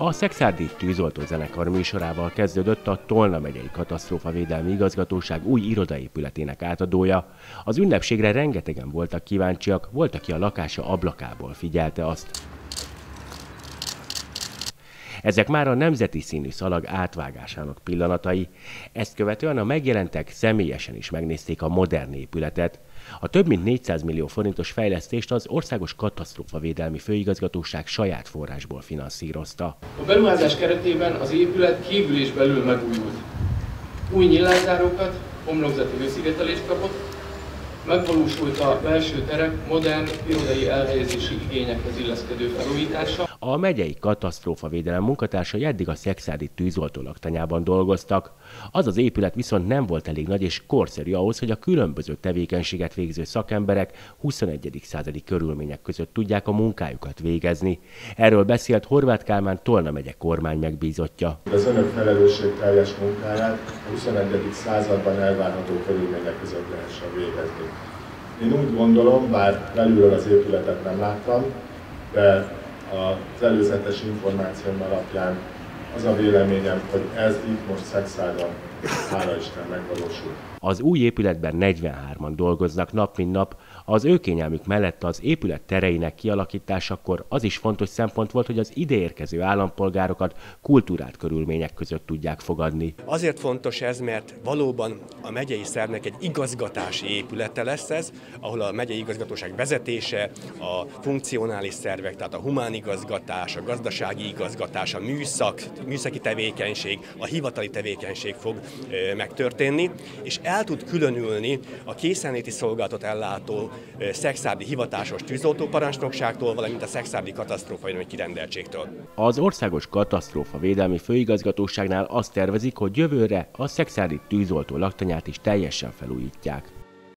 A Szekszárdi Tűzoltó zenekar műsorával kezdődött a Tolna megyei katasztrófavédelmi igazgatóság új irodaépületének átadója. Az ünnepségre rengetegen voltak kíváncsiak, volt, aki a lakása ablakából figyelte azt. Ezek már a nemzeti színű szalag átvágásának pillanatai. Ezt követően a megjelentek személyesen is megnézték a modern épületet. A több mint 400 millió forintos fejlesztést az Országos Katasztrófavédelmi Főigazgatóság saját forrásból finanszírozta. A beruházás keretében az épület kívül és belül megújult. Új nyilászárókat, homlokzati hőszigetelést kapott, megvalósult a belső terek modern irodai elhelyezési igényekhez illeszkedő felújítása. A megyei katasztrófavédelem munkatársai eddig a Szekszárdi Tűzoltó laktanyában dolgoztak. Az az épület viszont nem volt elég nagy és korszerű ahhoz, hogy a különböző tevékenységet végző szakemberek 21. századi körülmények között tudják a munkájukat végezni. Erről beszélt Horváth Kálmán Tolna megye kormány megbízottja. Az önök felelősségteljes munkáját a 21. században elvárható körülmények között lehessen végezni. Én úgy gondolom, bár belülről az épületet nem láttam, de az előzetes információm alapján az a véleményem, hogy ez itt most Szekszárdon, hála Isten, megvalósul. Az új épületben 43-an dolgoznak nap mint nap. Az ő kényelmük mellett az épület tereinek kialakításakor az is fontos szempont volt, hogy az ideérkező állampolgárokat kultúrált körülmények között tudják fogadni. Azért fontos ez, mert valóban a megyei szervnek egy igazgatási épülete lesz ez, ahol a megyei igazgatóság vezetése, a funkcionális szervek, tehát a humánigazgatás, a gazdasági igazgatás, a műszaki tevékenység, a hivatali tevékenység fog megtörténni, és el tud különülni a készenléti szolgálatot ellátó szekszárdi hivatásos tűzoltóparancsnokságtól, valamint a szekszárdi katasztrófavédelmi kirendeltségtől. Az Országos Katasztrófavédelmi Főigazgatóságnál azt tervezik, hogy jövőre a Szekszárdi Tűzoltó laktanyát is teljesen felújítják.